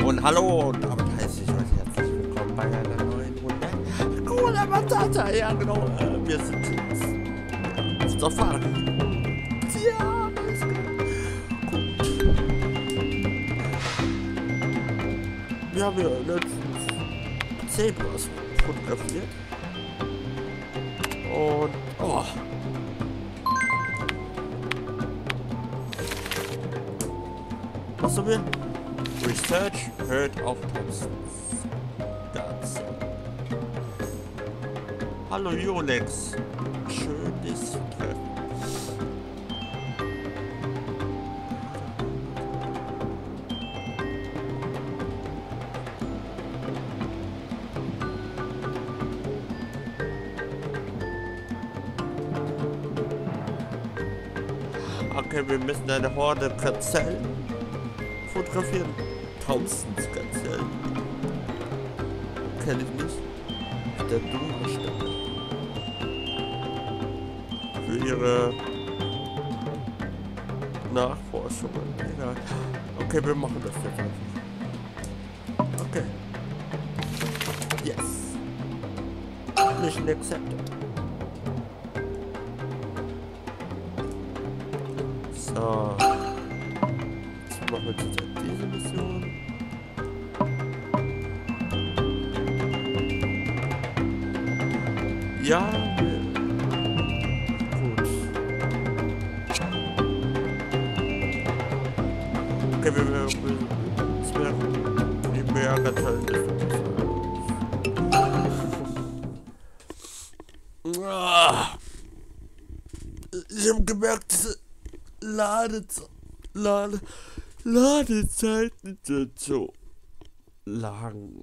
Und hallo und damit heiße ich euch herzlich willkommen bei einer neuen Runde Hakuna Matata. Ja genau, wir sind jetzt auf Safari. Ja, ist gut. Wir haben ja letztens Zebras fotografiert. Und oh. Was haben wir? Research Herd of Thompsons. Ganz. Hallo Yonex. Schön, dich zu treffen. Okay, wir müssen eine Horde Gazellen fotografieren. Thompsons Gazellen. Kenn ich nicht. Der Dschungelstadt. Für ihre Nachforschungen. Egal. Okay, wir machen das jetzt einfach. Okay. Yes. Mission accepted. So. Jetzt machen wir zurzeit diese Mission. Ja, gut. Okay, wir mehr Gazellen. Ich habe gemerkt, diese Ladezeiten sind so lang.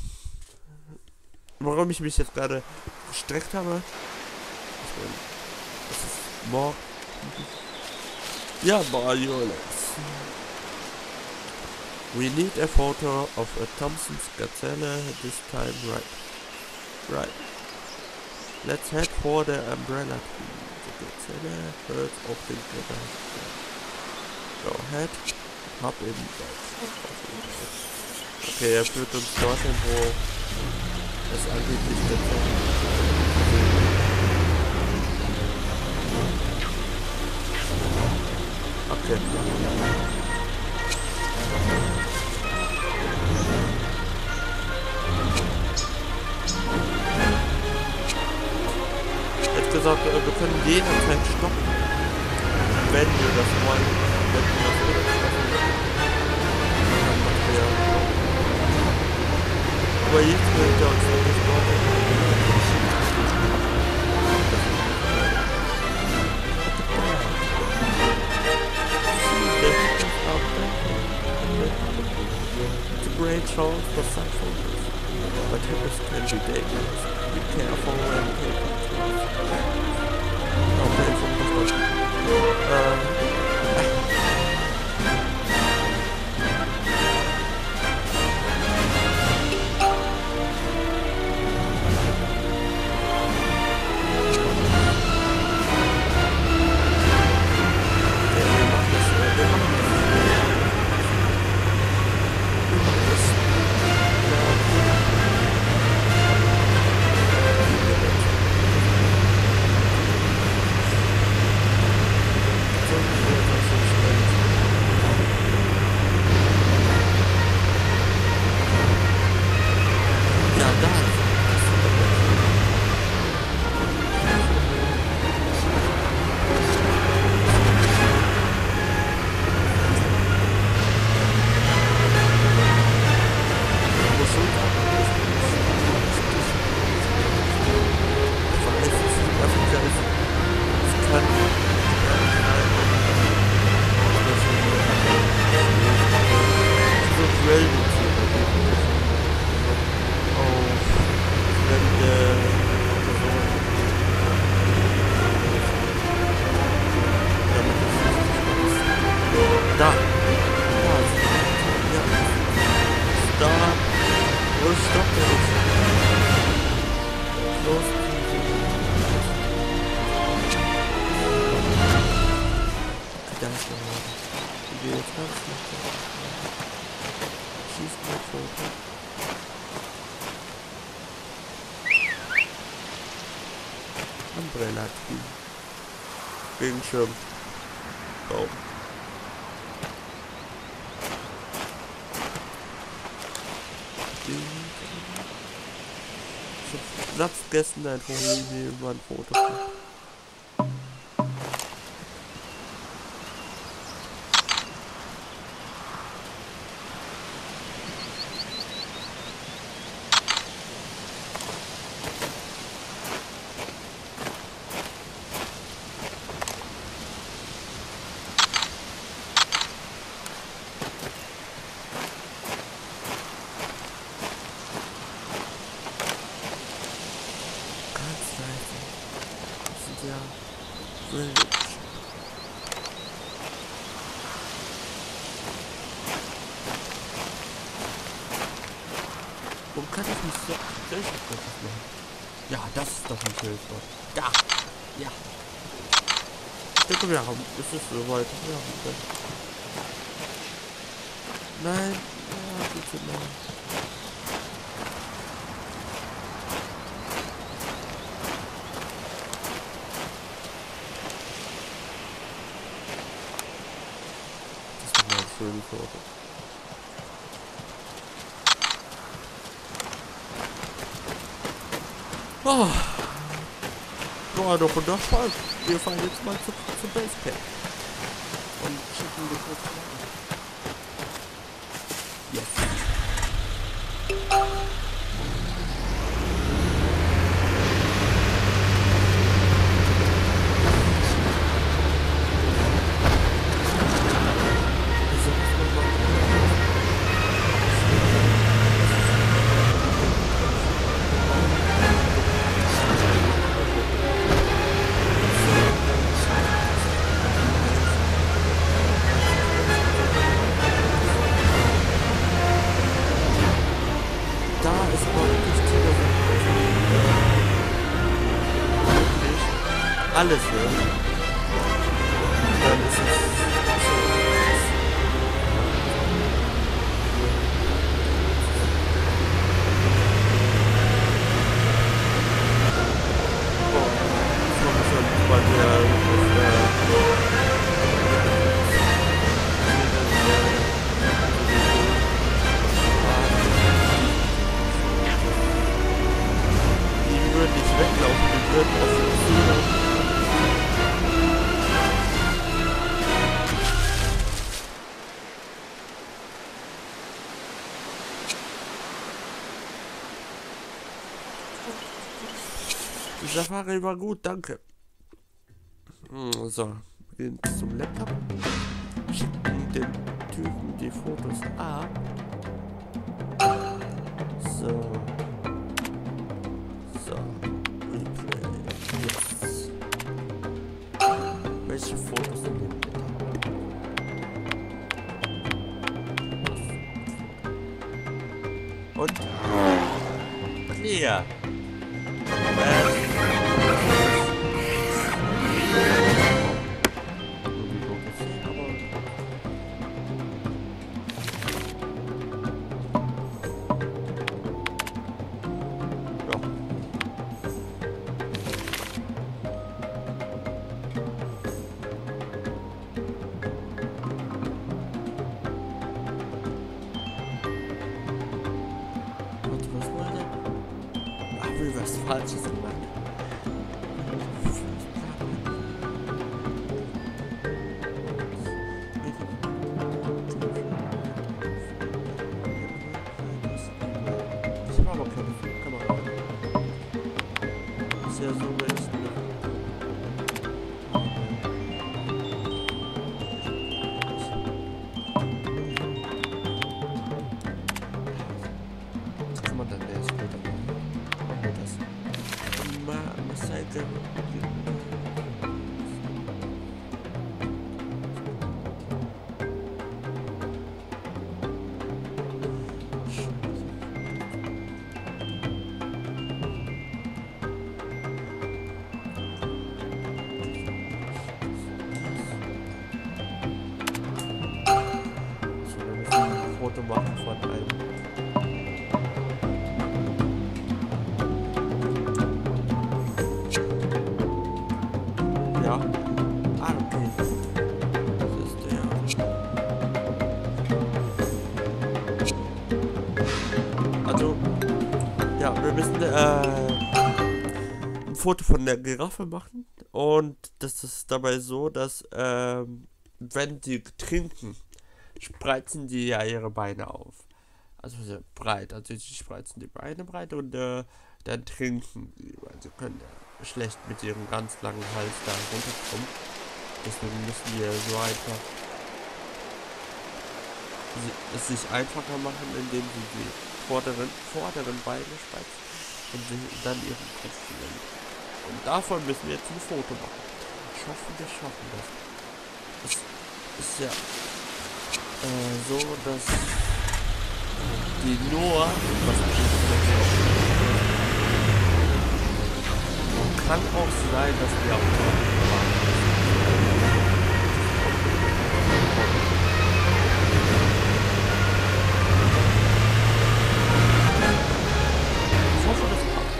Warum ich mich jetzt gerade gestreckt habe? Es ist morgen. Ja, Mariolex. We need a photo of a Thompson's Gazelle this time, right. Let's head for the umbrella tree. The Gazelle hurts of the Gazelle. Go ahead. Hab eben. Okay, er führt uns dorthin, wo es angeblich der Okay. Jetzt gesagt, wir können jederzeit stoppen, wenn wir das wollen. Wenn wir das wollen. Aber jetzt wird er uns nicht gestorben. It's a great chance for some photos, but hippos can be dangerous. Be careful when taking photos. Okay, so schießt ein Foto. Umbrella Tree. Regenschirm. Baum. Platz gegessen, ein Foto, wie man ein Foto macht. Ja, Village. Warum kann ich nicht so Schildwort machen? Ja, das ist doch ein Schildwort. Da! Ja! Ich denke, wir haben. Es ist soweit. Wir haben das. Nein! Ja, bitte nein. Schöne Foto. Oh. Boah, doch wundervoll. Wir fahren jetzt mal zu Basecamp. Und schicken die Fotos an. Yes. Alles, ne? Dann ist es die würden nicht weglaufen, die würden auf die Ziele. Die Safari war gut, danke. So, gehen zum Laptop. Schicken den Typen die Fotos ab. So. So. Replay. Yes. Welche Fotos sind denn bitte? Und clear. Was Falsches gemacht. Ich habe aber keine Kamera. Ist ja so, wenn ich was kann man dann der ist gut. Seite. So, dann müssen wir ein Foto machen von schreiben. Ja. Ah, okay. Das ist der. Also, ja, wir müssen ein Foto von der Giraffe machen. Und das ist dabei so, dass wenn die trinken, spreizen die ja ihre Beine auf. Also sehr breit. Also sie spreizen die Beine breit und dann trinken die. Weil sie können ja schlecht mit ihrem ganz langen Hals da runterkommen. Deswegen müssen wir so einfach es sich einfacher machen, indem sie die vorderen Beine spreizen und sie dann ihren Kopf nehmen. Und davon müssen wir jetzt ein Foto machen. Ich hoffe, wir schaffen das. Es ist ja so, dass die nur was kann auch sein, dass wir auch ich hoffe, das klappt.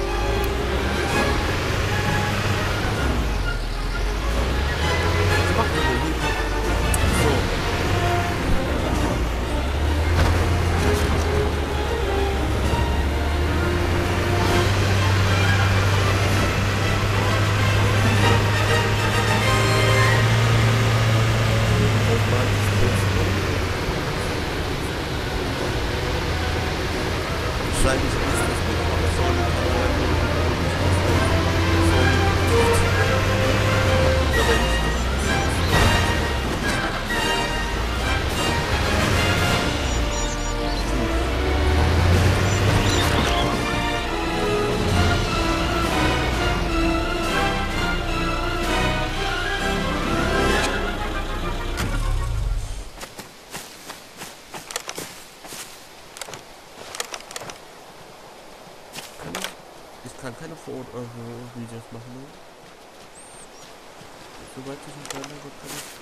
Das macht mir nicht. So. Wahrscheinlich ist das mit ich kann keine Videos machen, ne? Sobald ich einen Plan habe, kann ich.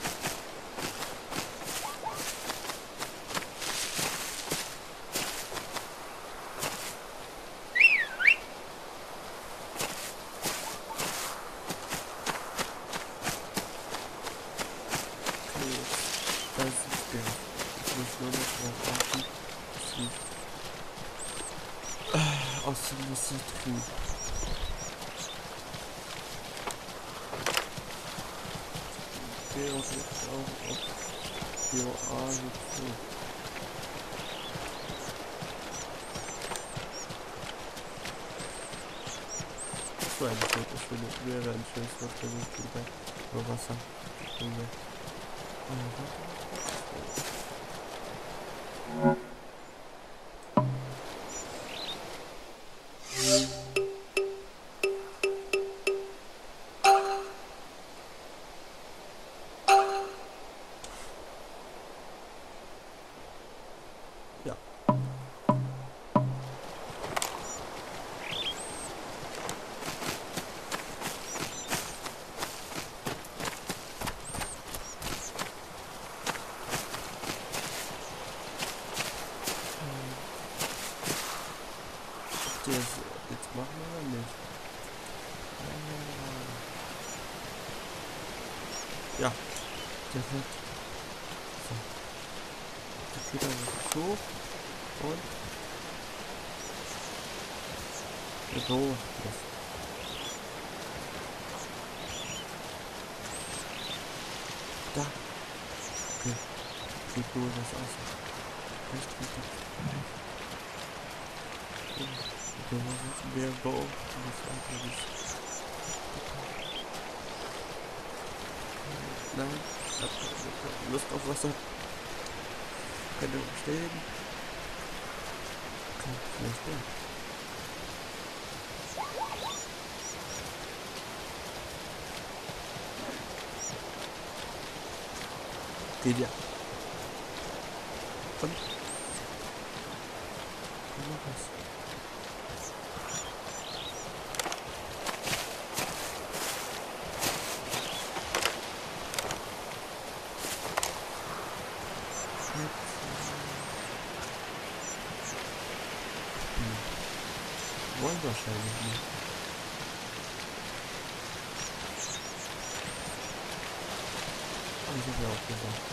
Okay, das ist der. Ich muss nur noch drauf achten, dass sie aus dem Musik kriegen. Auch auf BOA dazu. Das war ein schönes, wäre ein schönes Wort für mich über Wasser. Ja. Das jetzt machen wir nicht. Ja, das wird so. Das geht also so und so. Da. Okay. Sieht nur das aus. Nicht richtig. Wir go. Das andere nicht. Nein. Lust auf Wasser. Könnte stehen. Okay, vielleicht nicht. Geht ja. Und? Noch was. wollen wahrscheinlich nicht. Aber ich habe ja auch gesagt,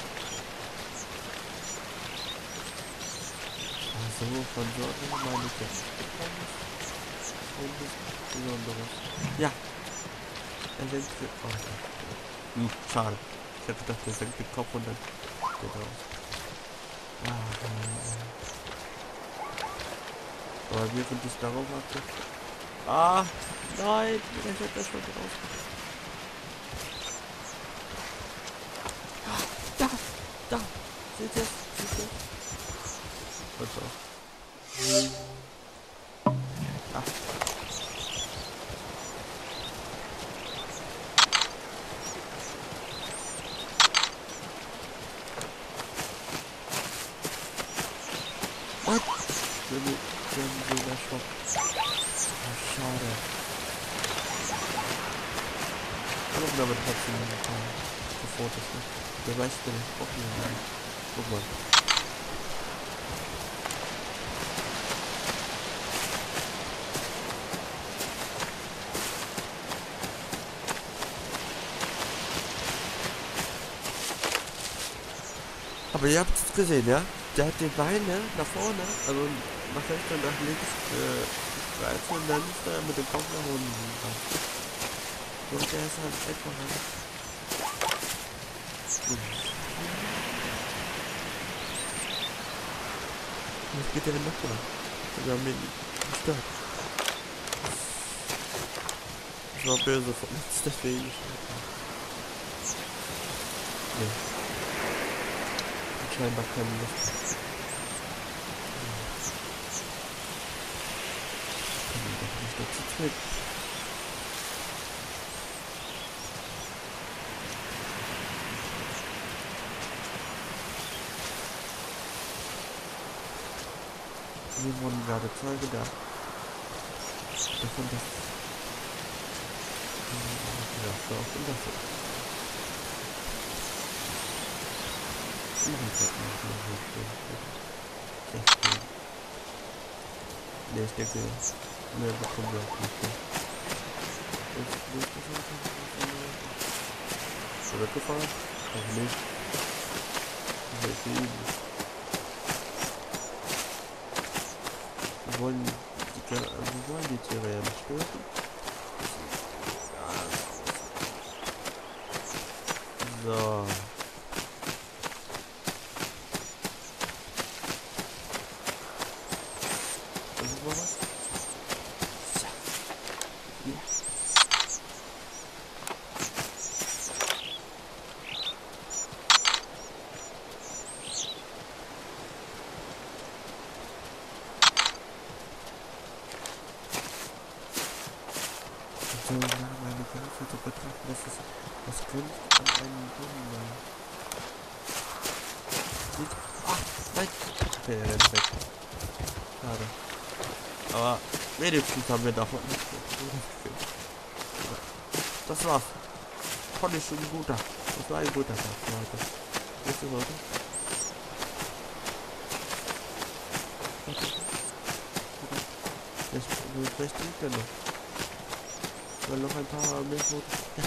von Sorgen meine ich jetzt und nichts Besonderes. Ja, er senkt den Kopf. Schade. Ich hätte gedacht, er senkt den Kopf und dann geht er aus. Aber während ich darauf warte. Nein, vielleicht hat er schon raus. Da, seht ihr? Und so. Und wenn wir das schon. Schade. Aber damit trotzdem ein paar Fotos, ne? Der weiß denn nicht, ob wir guck mal. Aber ihr habt es gesehen, ja? Der hat die Beine nach vorne, also nach rechts und nach links greifen und dann ist er mit dem Kopf nach unten. Und der ist halt einfach Was geht der denn noch mal? Wir haben ihn gestört. Das war böse von uns, deswegen gestört. Nee. Scheinbar keine Lust. Kann ich doch nicht dazu zwingen. Wir wurden gerade Zeuge davon, dass ja, so auch in das Nee, ich denke, mehr bekommen wir auch nicht. Ist er weggefahren? Also nicht. Das ist ähnlich. Wir wollen die Tiere ja nicht stören. So. Meine Grenze zu betrachten, das ist das Kunst an einem Blumen. Nein! Okay, er rennt weg. Schade. Aber wenigstens haben wir davon nicht gefilmt. Das war's. Fand ich schon ein guter. Das war ein guter Tag für heute. Wisst ihr, Leute? Vielleicht liegt er noch. Weil noch ein paar mehr Fotos. Ja.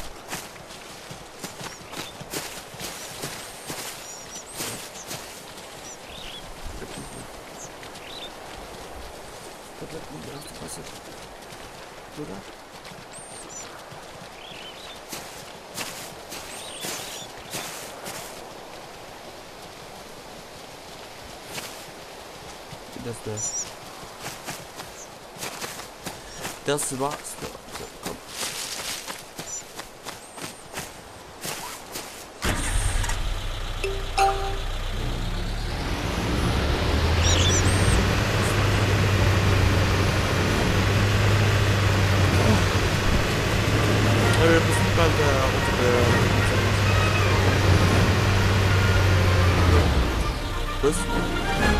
Da bleibt nicht mehr passiert. Oder? Das war's. Komm. Ja, wir müssen bald Was?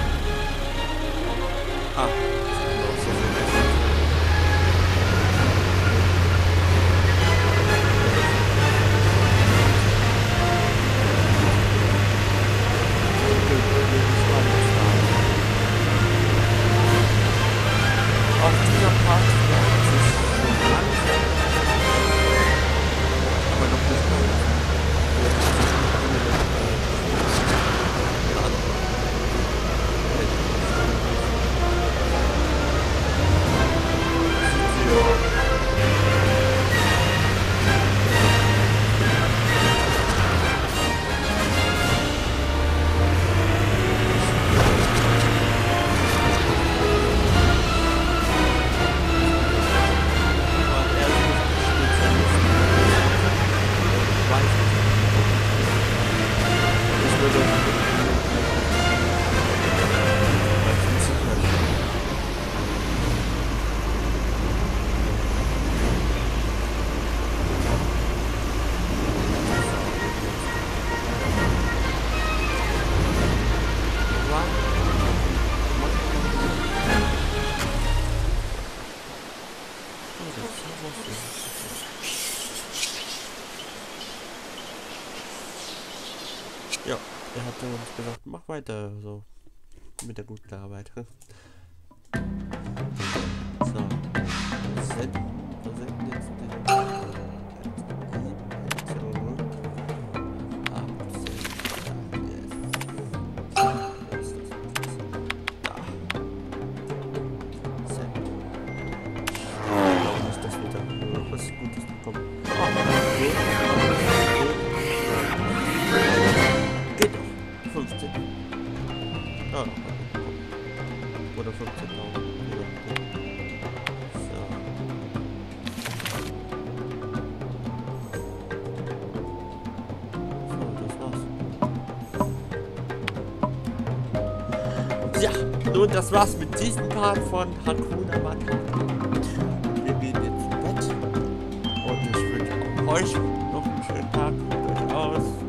Ah. weiter so mit der guten Arbeit. So. Versenden jetzt den was Gutes bekommen. Geht doch. 15. Ah, oder 15.000. So. So, das war's. Ja, nun, das war's mit diesem Part von Hakuna Matata. Wir gehen jetzt ins Bett. Und ich wünsche auch euch noch einen schönen Tag. Ruht euch aus.